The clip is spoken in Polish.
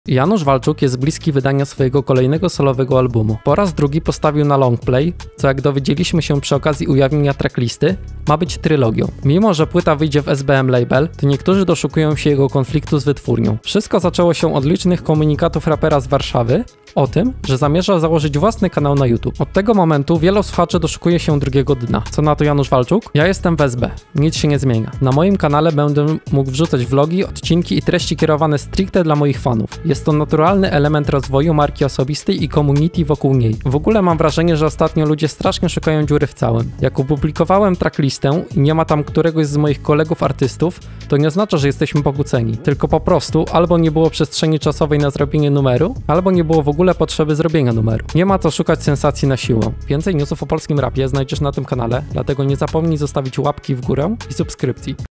Janusz Walczuk jest bliski wydania swojego kolejnego solowego albumu. Po raz drugi postawił na longplay, co jak dowiedzieliśmy się przy okazji ujawnienia tracklisty, ma być trylogią. Mimo że płyta wyjdzie w SBM Label, to niektórzy doszukują się jego konfliktu z wytwórnią. Wszystko zaczęło się od licznych komunikatów rapera z Warszawy o tym, że zamierza założyć własny kanał na YouTube. Od tego momentu wielu słuchaczy doszukuje się drugiego dna. Co na to Janusz Walczuk? Ja jestem w SB. Nic się nie zmienia. Na moim kanale będę mógł wrzucać vlogi, odcinki i treści kierowane stricte dla moich fanów. Jest to naturalny element rozwoju marki osobistej i community wokół niej. W ogóle mam wrażenie, że ostatnio ludzie strasznie szukają dziury w całym. Jak opublikowałem tracklistę i nie ma tam któregoś z moich kolegów artystów, to nie oznacza, że jesteśmy pokłóceni. Tylko po prostu albo nie było przestrzeni czasowej na zrobienie numeru, albo nie było w ogóle potrzeby zrobienia numeru. Nie ma co szukać sensacji na siłę. Więcej newsów o polskim rapie znajdziesz na tym kanale, dlatego nie zapomnij zostawić łapki w górę i subskrypcji.